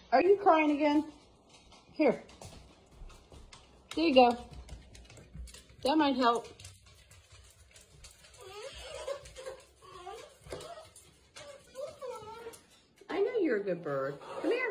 Are you crying again? Here. There you go. That might help. I know you're a good bird. Come here.